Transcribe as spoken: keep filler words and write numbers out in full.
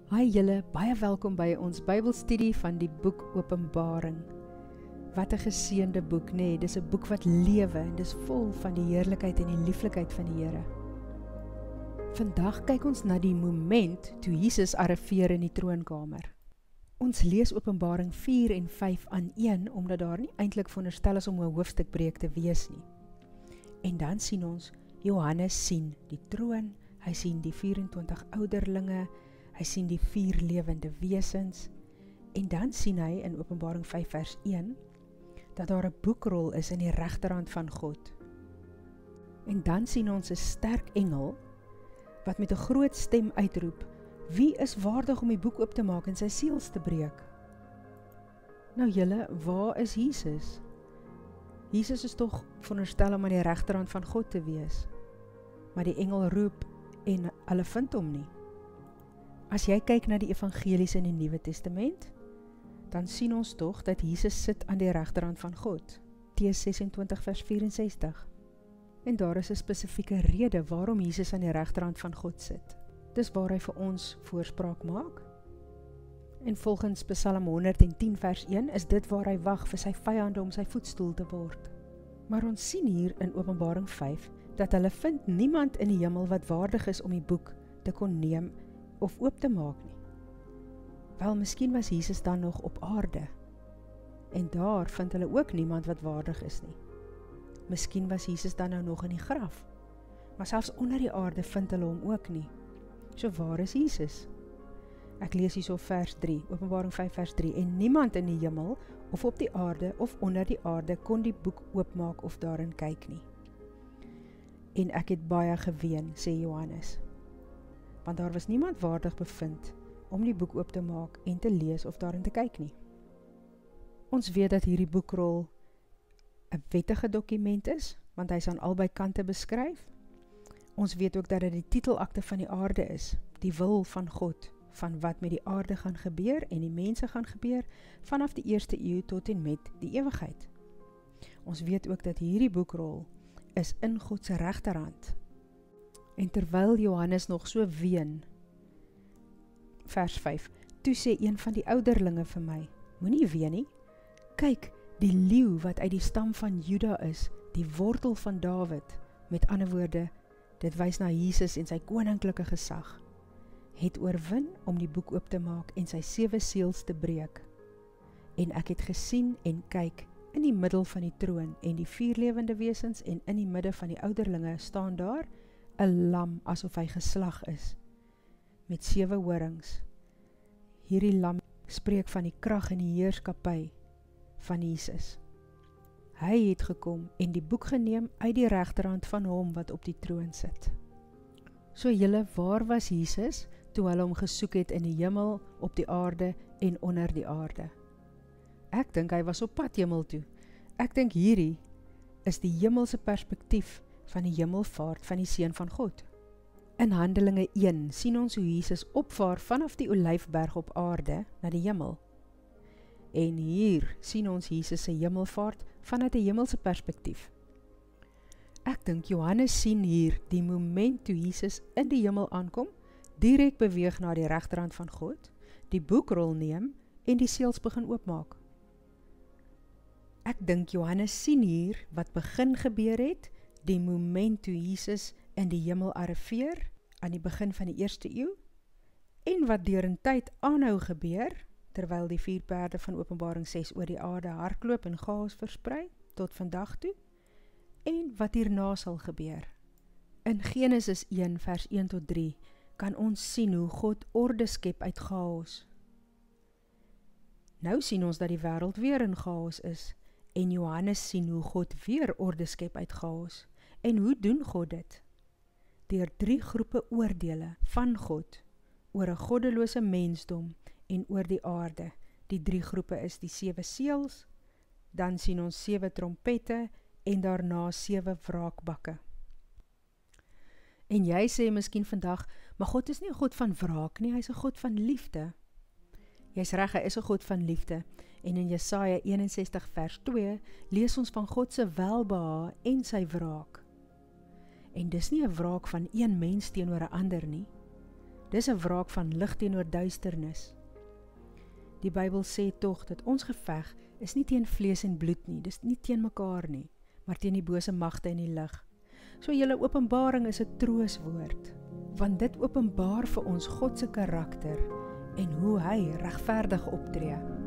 Hi julle, baie welkom by ons Bybelstudie van die boek Openbaring. Wat 'n geseënde boek, nê? Nee, dis 'n boek wat lewe en dis vol van die heerlikheid en die lieflikheid van die Here. Vandag kyk ons na die moment toe Jesus arriveer in die troonkamer. Ons lees Openbaring vier en vyf aan een, omdat daar nie eintlik veronderstel is om 'n hoofstukbreek te wees nie. En dan sien ons, Johannes sien die troon, hy sien die vyf en twintig ouderlinge, hy sien die vier lewende wesens, en dan sien hy in Openbaring vyf vers een, dat daar 'n boekrol is in die regterhand van God. En dan sien ons 'n sterk engel, wat met 'n groot stem uitroep, wie is waardig om die boek oop te maak en sy seels te breek? Nou julle, waar is Jesus? Jesus is tog veronderstel om aan die regterhand van God te wees, maar die engel roep en hulle vind hom nie. As jy kyk na die evangelies in die Nuwe Testament, dan sien ons tog dat Jesus sit aan die regterhand van God, Matteus ses en twintig vers vyf en ses. En daar is 'n spesifieke rede waarom Jesus aan die regterhand van God sit. Dis waar hy vir ons voorspraak maak. En volgens Psalm honderd en tien vers een is dit waar hy wag vir sy vyande om sy voetstoel te word. Maar ons sien hier in Openbaring vyf dat hulle vind niemand in die hemel wat waardig is om die boek te kon neem of oop te maak nie. Wel, miskien was Jesus dan nog op aarde, en daar vind hulle ook niemand wat waardig is nie. Miskien was Jesus dan nou nog in die graf, maar selfs onder die aarde vind hulle hom ook nie. So waar is Jesus? Ek lees hierso vers drie, Openbaring vyf vers drie, en niemand in die hemel, of op die aarde, of onder die aarde, kon die boek oopmaak of daarin kyk nie. En ek het baie geween, sê Johannes, want daar was niemand waardig bevind om die boek oop te maak en te lees of daarin te kyk nie. Ons weet dat hierdie boekrol 'n wettige dokument is, want hy is aan albei kante beskryf. Ons weet ook dat dit die titelakte van die aarde is, die wil van God, van wat met die aarde gaan gebeur en die mense gaan gebeur, vanaf die eerste eeu tot en met die ewigheid. Ons weet ook dat hierdie boekrol is in God se regterhand. En terwyl Johannes nog so ween, vers vyf, toe sê een van die ouderlinge vir my, moenie ween nie, kyk, die leeu wat uit die stam van Juda is, die wortel van Dawid, met ander woorde, dit wys na Jesus en sy koninklike gesag, het oorwin om die boek oop te maak en sy sewe seels te breek. En ek het gesien en kyk, in die middel van die troon en die vier lewende wesens en in die midde van die ouderlinge staan daar 'n lam asof hy geslag is, met sewe horings. Hierdie lam spreek van die krag en die heerskappy van Jesus. Hy het gekom en die boek geneem uit die regterhand van hom wat op die troon sit. So julle, waar was Jesus toe hulle hom gesoek het in die hemel, op die aarde en onder die aarde? Ek dink hy was op pad hemel toe. Ek dink hierdie is die hemelse perspektief van die hemelvaart van die Seun van God. In Handelinge een sien ons hoe Jesus opvaar vanaf die Olyfberg op aarde na die hemel. En hier sien ons Jesus se hemelvaart vanuit 'n hemelse perspektief. Ek dink Johannes sien hier die moment toe Jesus in die hemel aankom, direk beweeg na die regterhand van God, die boekrol neem en die seels begin oopmaak. Ek dink Johannes sien hier wat begin gebeur het, die moment toe Jesus in die hemel arriveer, aan die begin van die eerste eeu, en wat deur in tyd aanhou gebeur, terwyl die vier perde van Openbaring ses oor die aarde hardloop en chaos versprei, tot vandag toe, en wat hierna sal gebeur. In Genesis een vers een tot drie, kan ons sien hoe God orde skep uit chaos. Nou sien ons dat die wêreld weer in chaos is, en Johannes sien hoe God weer orde skep uit chaos. En hoe doen God dit? Deur drie groepe oordele van God oor 'n goddelose mensdom en oor die aarde. Die drie groepe is die sewe seels, dan sien ons sewe trompette en daarna sewe wraakbakke. En jy sê miskien vandag, maar God is nie 'n God van wraak nie, hy is 'n God van liefde. Jy's reg, hy is 'n God van liefde. En in Jesaja een en sestig vers twee lees ons van God se welbehae en sy wraak. En dis nie 'n wraak van een mens teenoor 'n ander nie, Dis 'n wraak van lig teenoor duisternis. Die Bybel sê tog dat ons geveg is nie teen vlees en bloed nie, dis nie teen mekaar nie, maar teen die bose magte in die lig. So julle Openbaring is 'n trooswoord, want dit openbaar vir ons God se karakter en hoe hy regverdig optree.